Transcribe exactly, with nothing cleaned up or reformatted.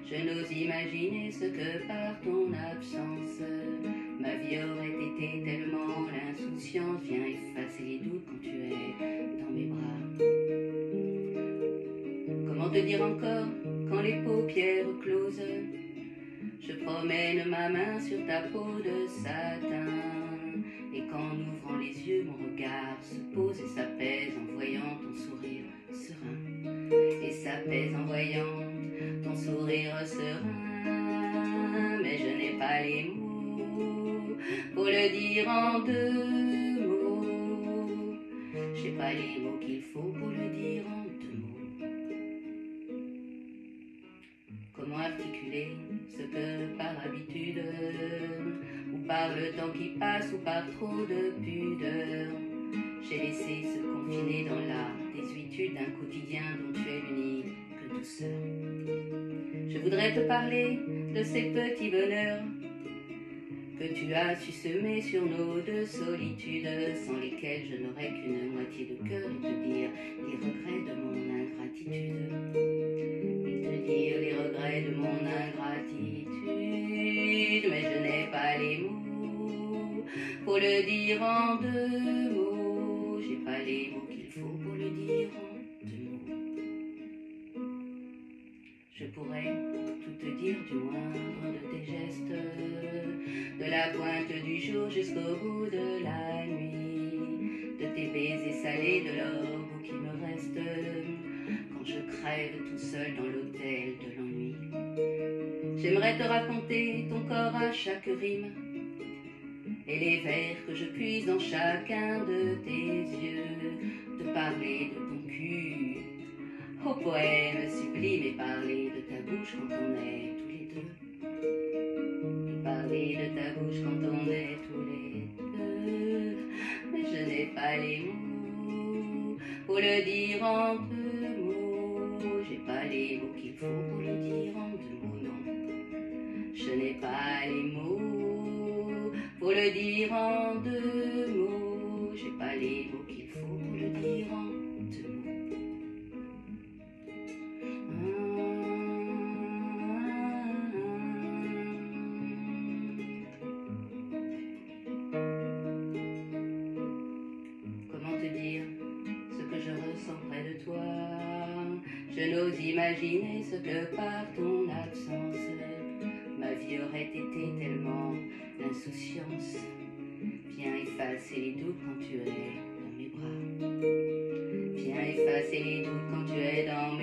Je n'ose imaginer ce que par ton absence ma vie aurait été tellement. L'insouciance vient effacer les doutes quand tu es dans mes bras. Comment te dire encore quand les paupières closes, je promène ma main sur ta peau de satin, et qu'en ouvrant les yeux mon regard se pose et s'apaise en voyant ton sourire serein, et s'apaise en voyant ton sourire serein. Mais je n'ai pas les mots pour le dire en deux mots. J'ai pas les mots qu'il faut pour le dire en deux mots. Comment articuler ce que par habitude, ou par le temps qui passe, ou par trop de pudeur, j'ai laissé se confiner dans la désuétude d'un quotidien dont tu es l'unique douceur. Je voudrais te parler de ces petits bonheurs que tu as su semer sur nos deux solitudes, sans lesquelles je n'aurais qu'une moitié de cœur, et te dire les regrets de mon ingratitude. Et te dire les regrets de mon ingratitude. Mais je n'ai pas les mots pour le dire en deux mots. J'ai pas les mots qu'il faut pour le dire en deux mots. Je pourrais tout te dire du moindre de tes gestes, de la pointe du jour jusqu'au bout de la nuit, de tes baisers salés, de l'or qui me reste quand je crève tout seul dans l'hôtel de l'ennui. J'aimerais te raconter ton corps à chaque rime, et les vers que je puise dans chacun de tes yeux, te parler de ton cul au poème sublime, et parler de ta bouche quand on est tous les deux, et parler de ta bouche quand on est tous les deux. Mais je n'ai pas les mots pour le dire en deux mots. J'ai pas les mots qu'il faut pour le dire en deux mots, non. Je n'ai pas les mots pour le dire en deux mots. J'ai pas les mots qu'il faut pour le dire en deux mots. Comment te dire ce que je ressens près de toi? Je n'ose imaginer ce que par ton absence ma vie aurait été tellement. L'insouciance vient effacer les doutes quand tu es dans mes bras. Viens effacer les doutes quand tu es dans